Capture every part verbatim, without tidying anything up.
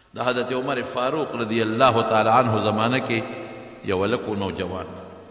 د حضرت عمر فاروق رضی الله تعالی عنه زمانه کې یو هلک و نوجوان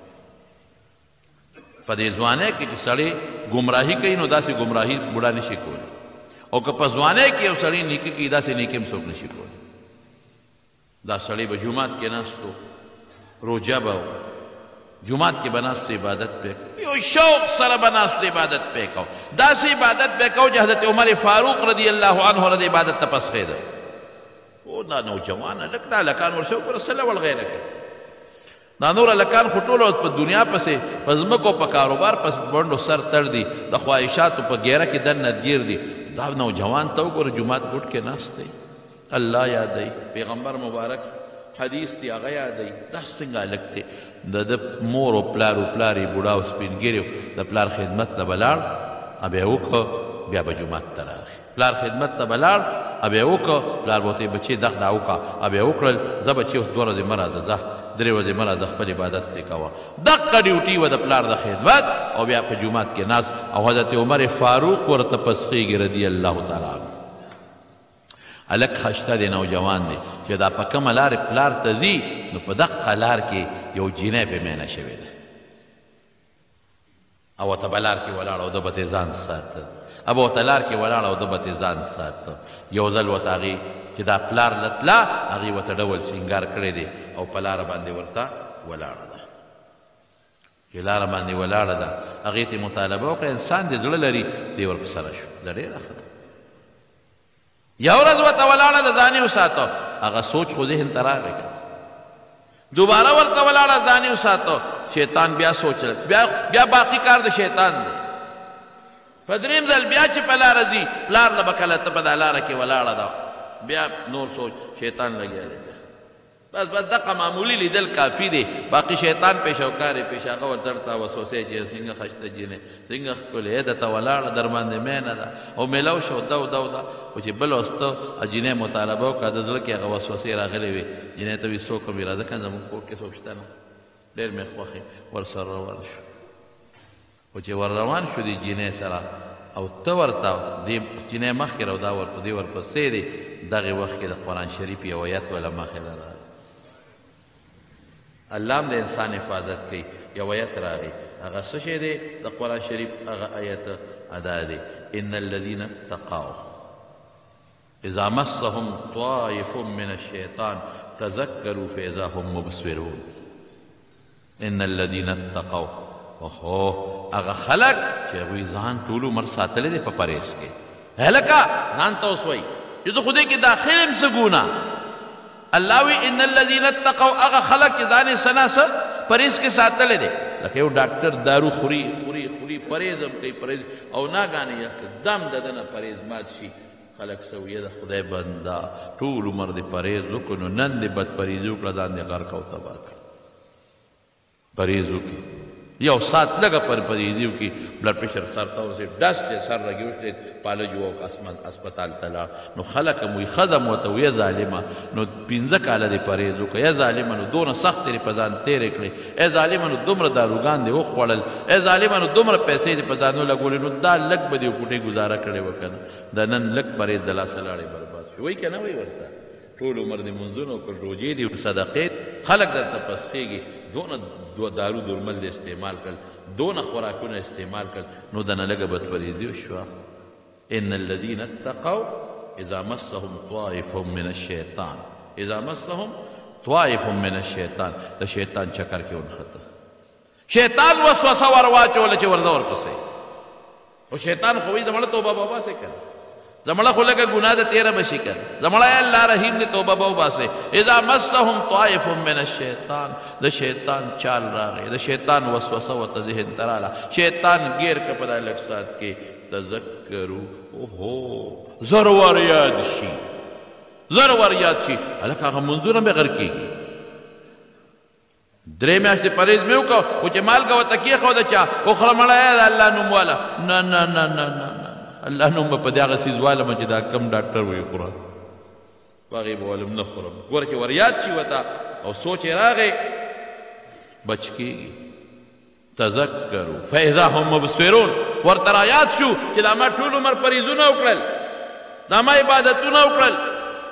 په دې ځوانۍ کې چې سړی ګمراهي کوي نو داسې ګمراهي بوډا نشي کولی او که په ځوانۍ کې یو سړی نیکي کوي داسې نیکي هم څوک نشي کولی دا سړی به جومات کې ناستو روژه به جومات کې به ناستو عبادت پې یو شوق سره به ناستو عبادت پې کو داسې عبادت پې کو چې حضرت عمر فاروق رضی الله عنه رضی عبادت ته پسخېده او دا نوجوان هلک دا هلکان ورسې وګوره څه ډول غیره کوي دا نور هلکان خو ټول په دنیا پسې په ځمکو په کاروبار پس بنډو سر تړ دي د خواهشاتو په ګیره کې دننه گیر دي دا نوجوان ته وګوره جومات ګوټ کې ناست دی الله یادوي پیغمبر مبارک حدیث دی هغه یادوي دا څنګه هلک دی د ده مور و پلار و پلار یې بوډا او سپین ګیري د پلار خدمت ته به لاړ بیا یې وکړه بیا به جومات ته راغی پلار خدمت ته به لاړ بیا یې وکړه پلار به ورته بچې دغ دا وکړه بیا یې وکړل زه بچې اوس دوه ورځې مه راځه ځه درې ورځې مه راځه خپل عبادت دې کوه دقه ډیوټي وه د پلار د خدمت او بیا په جومات کې ناست او حضرت عمر فاروق ورته پسخېږي رضی الله تعالی عنه هلک خشته دی نوجوان دی چې دا په کومه لارې پلار ته ځي نو په دقه لار کې یو جینۍ پې مینه شوې ده او ورته به لار کې ولاړه او ده به ترې ځان ساته او به ورته لار کې ولاړه او ده به ترې ځان ساته یو ځل ورته هغې چې دا پلار لتلا هغې ورته ډول سینګار کړی دی او په لاره باندې ورته ولاړه ده چې لاره باندې ولاړه ده هغې ته مطالبه وکړه انسان دې زړه لري دی ورپسره شو دا ډېره ښه ده یو ورځ ورته ولاړه ده ځان یې وساته هغه سوچ خو ذهن ته راغی که دوباره ورته ولاړه ځان یې وساته شیطان بیا سوچ بیا بیا باقي کار د شیطان دی په درېیم ځل بیا چې په لاره ځي پلار له به کله ته په دا لاره کې ولاړه ده بیا نور سوچ شیطان لګیا دی بس بس دقه معمولی لیدل کافي دی باقي شیطان پیش او کار یې پیش هغه ورته ورته وسوسې چې څنګه خشته جینې څنګه ښکلې ده ته ولاړه در باندې مینه ده او میلاو شو دو دو ده خو چې بل وس ته جینۍ مطالبه وکړه د زړه کې هغه وسوسې راغلې وې جینۍ ته وي څوک مې راځه که زموږ کور کې څوک شته نه ډېر مې خوښ ورسره روان شو خو چې ور روان شو دې جینۍ سره او ته ورته دې جینۍ مخکې را او دا ورته دې ورپسې دی دغې وخت کې د قرآن شریف یو ایت وله مخې له راغی الله هم د انسان حفاظت کوي یو ایت راغی هغه څه شی دی د قرآن شریف هغه ایت ادا دی ان الذین اتقوا اذا مسهم طائف من الشیطان تذکروا فاذا هم مبصرون ان الذین اتقوا اوهو هغه خلک چې هغوی ځان ټول عمر ساتلی دی په پرهیز کې هلکه ځان ته اوس وایي چې زه خدای کې داخل یم څه ګونه الله وی ان الذین اتقوا هغه خلک چې ځان یې څه نه څه پرهیز کې ساتلی دی لکه یو ډاکټر دارو خوري خوري خوري پرهیز هم کوي پرهیز او ناګانې یکدم د ده نه پرهیز مات شي خلک څه ویې د خدای بنده ټول عمر دې پرهیز وکړو نو نن دې بدپرهیزي وکړه ځان دې غرق او تباه کړه پرهیز وکړي یو سات لږه پرهیزي وکړي بلډ پریشر سر ته ورسېد ډس دی سر رګې وشلېد پالج ووکړه اسپتال ته لاړ نو خلک هم وایي ښځه م ورته ویه ظالمه نو پنځه کاله دې پرهیز وکړه یا ظالمه نو دونه سختې دې په ځان تېرې کړې ای ظالمه نو دومره داروګان دې وخوړل ای ظالمه نو دومره پیسې دې په ځان ولګولې نو دا لږ به دې کوټې ګزاره کړې وه که نه دا نن لږ پرهیز د لاسه لاړې برباد شو وایي که نه وایي ورته ټول عمر دې منځونه وکړ روجې دي صدقې خلک درته پسخېږي دونه دارو درمل دې استعمال کړل دونه خوراکونه استعمال کړل نو دنه لږه بدپرهیزي وشوه ان الذین اتقوا اذا مسهم طائف من الشیطان اذا مسهم طائف من الشیطان د شیطان چکر کې ونښته شیطان وسوسه ور واچوله چې ورځه ورپسې او شیطان خو وایي د مړه توبه به وباسې که نه زمړه خو لکه ګناه د تیره بشي کړ زمړه یا الله رحیم دې توبه به وباسې اذا مسهم طائف من الشیطان د شیطان چال راغی د شیطان وسوسه ورته ذهن ته راغله شیطان گیر کړه په دا لږ ساعت کې تذکرو اوهو زر ور یاد شي زر ور یاد شي هلکه هغه منځونه بې غر کېږي درې میاشتې پرهیز مې وکړه خو چې مالګه ورته کېښوده چا وخوره مړه یا د الله نوم واله نه نه نه نه نه الله نوم به په دې هغه څیز والمه چې دا کم ډاکټر وایي خوره په هغې به والم نه خورم ګوره چې ور یاد شي ورته او سوچ یې راغی بچ کېږي تذکروا فاذا هم مبصرون ورته را یاد شو چې دا ما ټول عمر پرهیزونه وکړل دا ما عبادتونه وکړل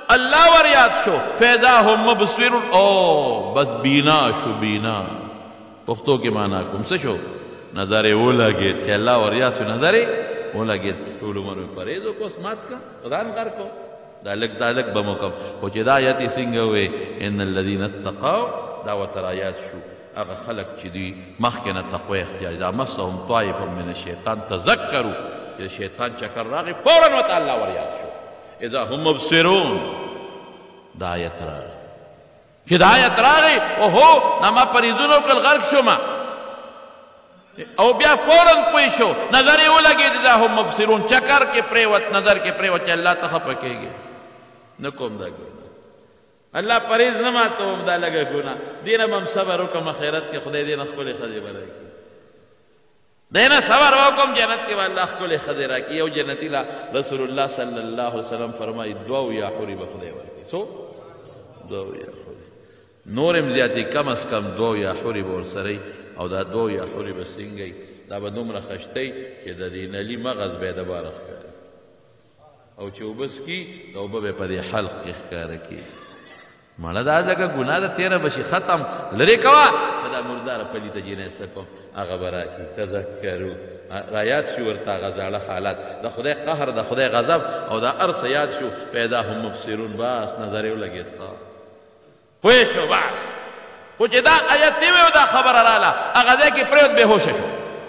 اللہ وریاد شو فیضا هم مبصرون او بس بینا شو بینا پختو کی معنی کم سے شو نظر اولا گیت کہ اللہ وریاد شو نظر اولا گیت طول عمر میں فریضو کو اسمات کا قدان کر کو دالک دالک بمکم خوچی دا آیاتی سنگوے ان الذین اتقاو دعوت رایات شو اغا خلق چی دی مخینا تقوی اختیار اذا مسهم طائف من الشیطان تذکرو یہ شیطان چکر راغی فوراً و تعالی وریاد شو اذا هم مبصرون دا آیت راغی کہ دا آیت راغی اوہو نما پریدونو کل غرق شو ما او بیا فوراً پوئی شو نظر او لگی اذا هم مبصرون چکر کے پریوت نظر کے پریوت چا اللہ تخپکے گی نکوم دا گونا اللہ پریز نما تو دا لگا گونا دینا مم صبر حکم خیرت کے خدای دینا خکل خدی برائی کی دینا صبر حکم جنت کے واللہ خکل خدی را کی او جنتی لا رسول اللہ صلی اللہ علیہ وسلم فرمائی دعو یا حوری بخدای ورکی سو دعو یا حوری نور امزیاتی کم از کم دعو یا حوری بور سری او دا دعو یا حوری بسنگی دا با نمر خشتی کہ دا دین علی مغز بید بارخ کر او چې وبس کی دا اوبه به په دې حلق کې ښکاره کی مړه دا لکه ګناه ده تېره به شي ختم لرې کوه که دا مرداره پلیته جینۍ څه کوم هغه به راکړي تذکرو رایاد شو ورته هغه زاړه حالات د خدای قهر د خدای غضب او دا هر څه یاد شو پیدا هم مبصرون بس نظر یې ولګېد ښه پوه شو بس خو چې دا آیت دی وی او دا خبره راله هغه ځای کې پرېوت بېهوشه شو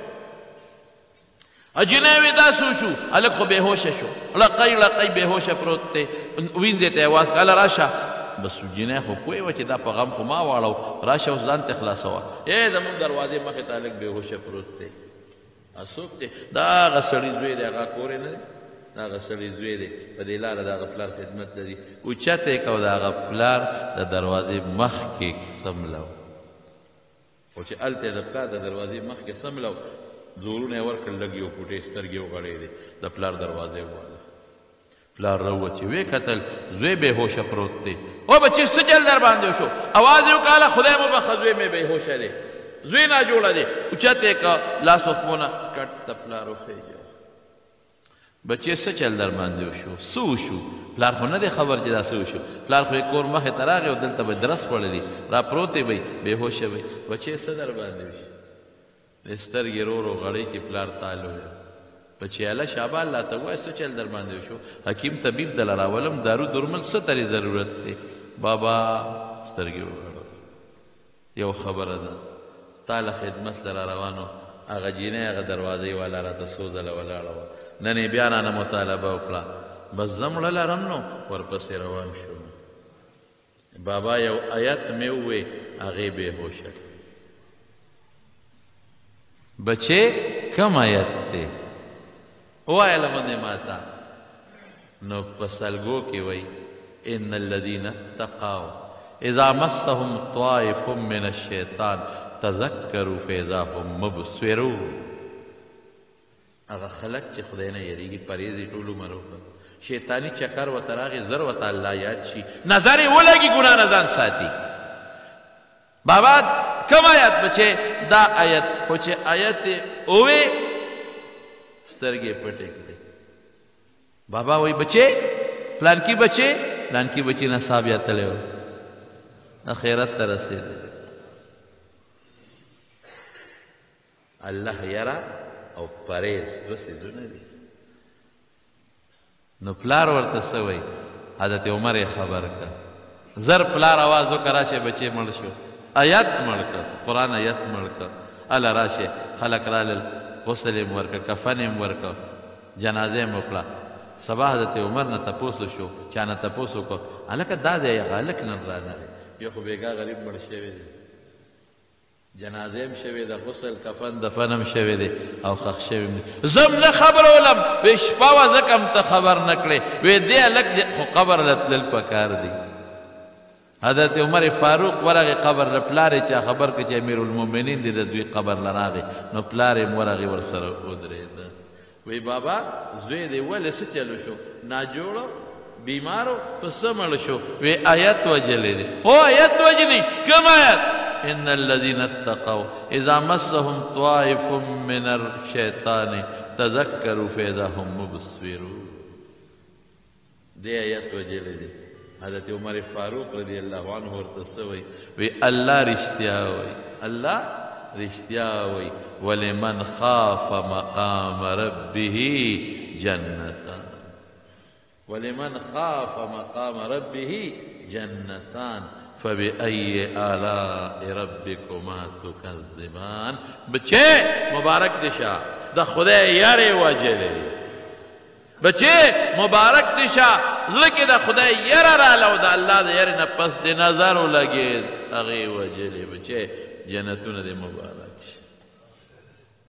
اجنوی دا سوچو الک خو بیهوش شو لقی لقی بیهوش پروت تے وینزے تے آواز کالا راشا بس جنہ خو پوئی وچی دا پا غم خو ما وارو راشا اس زان تخلاص ہوا اے زمون دروازے مخی تالک بیهوش پروت تے اسوک تے دا آغا سڑی زوی دے آغا کورے ندے دا آغا سڑی زوی دے پا دی لارا دا آغا پلار خدمت دی اوچا تے کہو دا آغا پلار دا دروازے مخ کے سملو اوچی التے دا پلار دا دروازے مخ کے سملو زورونه ورکړ لګي او پټې سترګې وغړې دي د پلار دروازې وواله پلار راووت چې ویې کتل زوی بېهوشه پروت دی او بچې څه چل در باندې وشو اواز یې وکړله خدای مو بخه زوی مې بېهوشه دی زوی ناجوړه دی اوچت یې که لاس وخمونه کټ د پلار وخېږه بچې څه چل در باندې وشو څه وشو پلار خو نه دی خبر چې دا څه وشو پلار خو یې کور مخې ته راغی او دلته به درس خوړلی را پروت دی بی بېهوشه بی بچې څه در باندې وشي سترګې رو رو غړی کې پلار تالو بچې اله شابه الله ته وایه څه چل در باندې وشو حکیم طبیب دله راولم دارو درمل څه ترې ضرورت دی بابا سترګې وغړو یو خبره ده تا له خدمت له را روانو هغه جینۍ هغه دروازې والا راته څو ځله ولاړه وه نن یې بیا رانه مطالبه وکړه بس زه مړه لرم نو ورپسې روان شوم بابا یو آیت مې ووې هغې بېهوشه بچے کم آیت تے وائے لمن ماتا نو فسلگو کی وئی ان الذین اتقاو اذا مسهم طائف من الشیطان تذکروا فاذا هم مبصرون اگا خلق چی خداینا یریگی پریزی ٹولو مرو شیطانی چکر و تراغی زر و تعالی یاد شی نظری وہ لگی گناہ نزان ساتی بابا کم آیت بچے دا آیت خوچے آیت اوے سترگے پٹے کرے بابا وہی بچے پلان کی بچے پلان کی بچے نصاب یا تلے ہو خیرت ترسے دے اللہ یرا او پریز دوسری دونه دی نو پلار ورته سوئی حضرت عمر خبر کا زر پلار آوازو کراشه بچے مړ شو آیت مړکا قرآن آیت مړکا الله راشه خلق رالل غسل م ورکا کفن م ورکا جنازه م وکړه سبا حضرت عمر نه تپوسو شو چا نه تپوسو کو هلکه دا دی هلک نن رانغی یو خو بیګا غریب مړ شوی دی جنازه م شوی د غسل کفن دفن م شوی دی او خښ شوی دی زم نه خبرولم وی شپه وه ځکه م ته خبر نه کړې وی دی هلک خو قبر له تلل پکار دی حضرت عمر فاروق ورغی قبر له پلار یې چا خبر کړه چې امیر المؤمنین دی د دوی قبر له راغی نو پلار یې ورغی ورسره ودرېده وی بابا زوی دی ولې څه چلو شو ناجوړو بیمارو په څه مړ شو وی آیت وجلی دی او آیت وجلی کوم آیت ان الذین اتقوا اذا مسهم طائف من الشیطان تذکروا فاذا هم مبصرون دی آیت وجلی دی حضرت عمر فاروق رضی اللہ عنہ ورته څه وایي وی الله رښتیا وایي الله رښتیا وایي ولمن خاف مقام ربه جنتان ولمن خاف مقام ربه جنتان فبأي آلاء ربكما تكذبان بچے مبارک دشا دا خدای یارے وجلے بچے مبارک دشا لکه دا خدای یاره را لو دا الله دا یاره نه پس د نظر لګید هغې وجلې بچې جنتونه دې مبارک